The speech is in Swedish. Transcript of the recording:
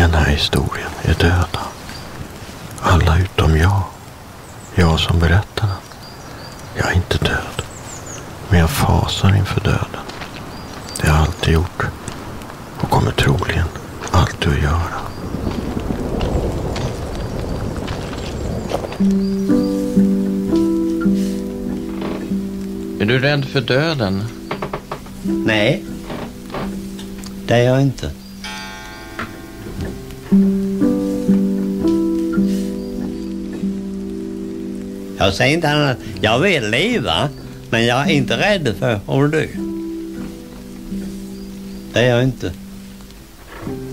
den här historien är döda. Alla utom jag. Jag som berättar den. Jag är inte död. Men jag fasar inför döden. Det har jag alltid gjort. Och kommer troligen alltid att göra. Är du rädd för döden? Nej, det är jag inte. Jag säger inte annat. Jag vill leva, men jag är inte rädd för att dö. Det är jag inte.